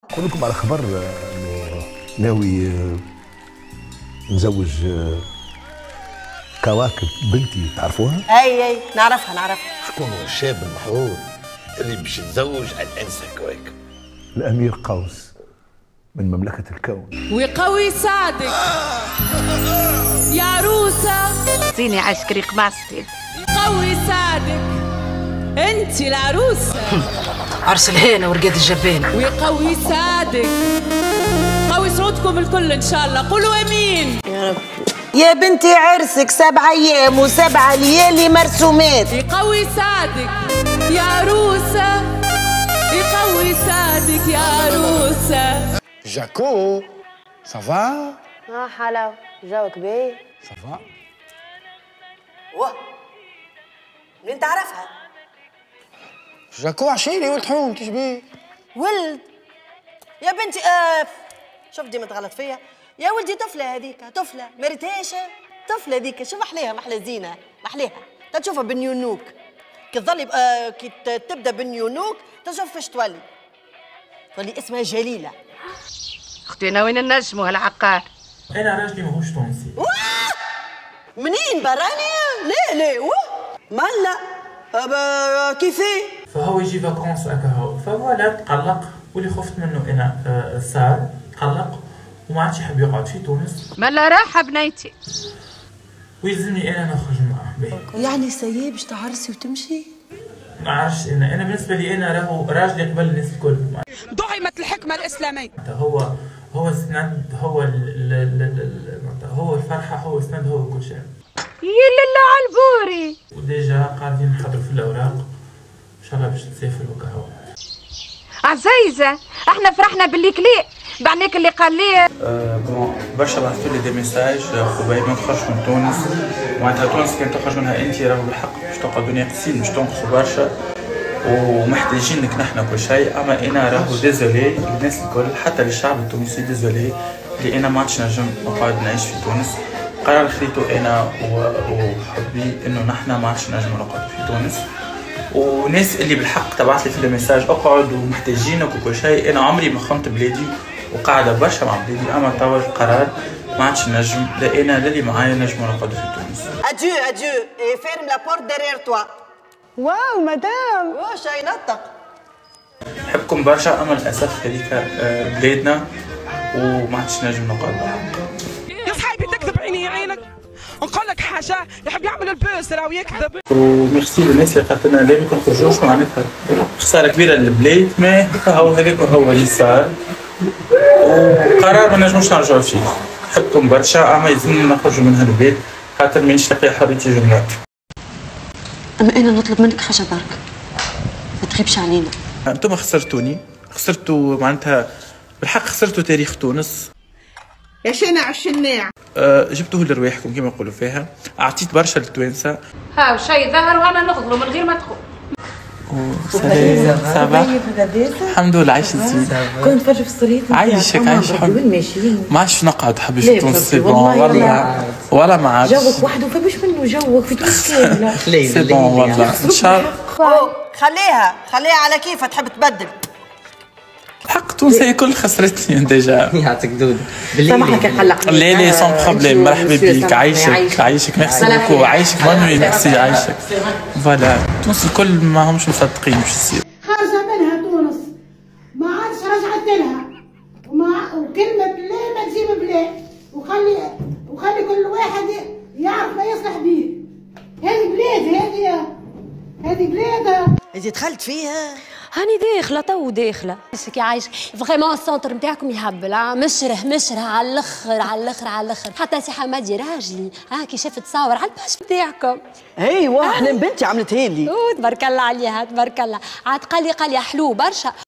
أقول لكم على خبر إنه ناوي نزوج كواكب بنتي، تعرفوها؟ اي نعرفها. شكون هو الشاب المحظوظ اللي باش يتزوج الانسه كواكب؟ الأمير قوس من مملكة الكون. وقوي سعدك يا عروسة، زيني عسكري قماصتي. قوي سعدك انت العروسة. عرس الهينة ورقاد الجبانة. وقوي سعدك، قوي صوتكم الكل ان شاء الله، قولوا امين يا رب. يا بنتي عرسك 7 أيام و7 ليالي مرسومات. يقوي سعدك يا عروسة، يقوي سعدك يا عروسة. جاكو صافا؟ حلاوة جوك باهي. صافا؟ واه منين تعرفها؟ جاكو عشيري ولد حوم تشبيه؟ ولد يا بنتي شوف ديما تغلط فيا يا ولدي. طفلة هذيك، طفلة مرتاشه، طفلة هذيك. شوف محليها، محلى زينة، محليها. تشوفها بالنيونوك كي تظلي كي تبدا بالنيونوك تشوف فاش تولي اسمها جليلة. اختي انا وين النجم هالعقار؟ انا راجلي ماهوش تونسي. منين براني؟ لا مالا كيفاه؟ فهو يجي فاكونس هكا، فوالا تقلق، واللي خفت منه انا صار تقلق وما عادش يحب يقعد في تونس. مالا راحة بنيتي. ويلزمني انا نخرج معاه. باهي يعني سيي باش تعرسي وتمشي؟ ما عرفتش انا بالنسبه لي انا راهو راجلي قبل الناس الكل. دعمت الحكمة الإسلامية. هو السند، هو الفرحه، هو السند، هو كل شيء. يا لله على البوري. وديجا قاعدين نحضروا في الاوراق ان شاء الله باش نسافر وكهو. عزيزة احنا فرحنا باللي كلي بعناك اللي قال لي برشا بعثوا لي دي ميساج خبايب ما تخرجش من تونس، معناتها تونس كان تخرج منها انت راهو بالحق باش تقعدوا ناقصين، باش تنقصوا برشا ومحتاجينك نحن كل شيء. اما انا راهو ديزولي الناس الكل، حتى للشعب التونسي ديزولي اللي انا ما عادش نجم نقعد نعيش في تونس. قرار خذيته انا وحبي انه نحن ما عادش نجم نقعد في تونس. وناس اللي بالحق تبعت لي في الميساج اقعد ومحتاجينك وكل شيء، انا عمري ما خنت بلادي وقاعده برشا مع بلادي. اما توا القرار ما عادش نجم، لا انا لا اللي معايا نجموا نقعدوا في تونس. اديو اي فيرم لا بورت ديرير توا. واو مدام واش ينطق. نحبكم برشا، اما للاسف هذيك بلادنا وما عادش نجم نقعد معاهم. يا صاحبي تكذب عيني يا عينك، نقول لك حاجة يحب يعمل البوس راهو يكذب. وميرسي للناس اللي قالت لنا لا ما تخرجوش، معناتها خسارة كبيرة للبلاد، ما هو هذاك هو اللي صار وقرار ما نجموش نرجعوا فيه. نحبكم برشا اما يلزمنا نخرجوا من هالبلاد خاطر مانيش لاقي حريتي جملة. اما انا نطلب منك حاجه برك، ما تغيبش علينا. انتم خسرتوني، خسرتوا معناتها بالحق خسرتوا تاريخ تونس. يا شنع الشناع جبتوه لرواحكم كما يقولوا فيها، اعطيت برشا للتوانسه. ها وشي ظهر وانا نغزروا من غير ما تدخل. سلام صباح. الحمد لله عايش زين. كنت نتفرج في الصريف. عايشك وين ماشيين؟ ما عادش نقعد حبيبي في تونس. سي بون ولا ما عادش. جوك وحده فماش منه جوك في تونس كامله. سي بون والله ان شاء الله. خليها على كيفها تحب تبدل. الحق تونسية كل خسرتني ديجا. يعطيك دود سامحني كان قلقني. لا سون بروبليم. مرحبا بك. عايشك ميرسي بوكو. عايشك بونوي. ميرسي عايشك. فوالا تونس الكل ما همش مصدقين واش يصير. خارجه منها تونس ما عادش رجعت لها وكلمه لا ما تجيب بلا وخلي كل واحد يعرف ما يصلح بيه. هذه بلاد هذه بلاد. انت دخلت فيها؟ هاني داخله تو داخله. كي عايش فريمون السونتر نتاعكم يهبل، مشره على الاخر. حتى سي حمادي راجلي كي شافت تصاور على الباش نتاعكم. ايوا احنا بنتي عملتها لي. تبارك الله عليها تبارك الله. عاد قال لي حلو برشا.